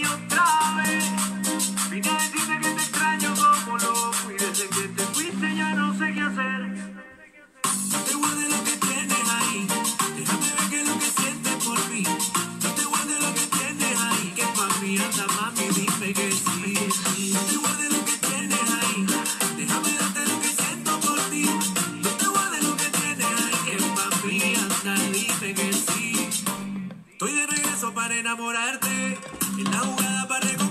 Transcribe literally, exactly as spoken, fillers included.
otra vez. Vine a decirte que te extraño como loco y desde que te fuiste ya no sé qué hacer. No te guardes lo que tienes ahí, déjame ver qué es lo que sientes por mí. No te guardes lo que tienes ahí, que pa' mí anda mami, dime que sí. No te guardes lo que tienes ahí, déjame darte lo que siento por ti. No te guardes lo que tienes ahí, que pa' mí anda, dime que sí. Estoy de regreso para enamorarte, en la jugada para recordarte.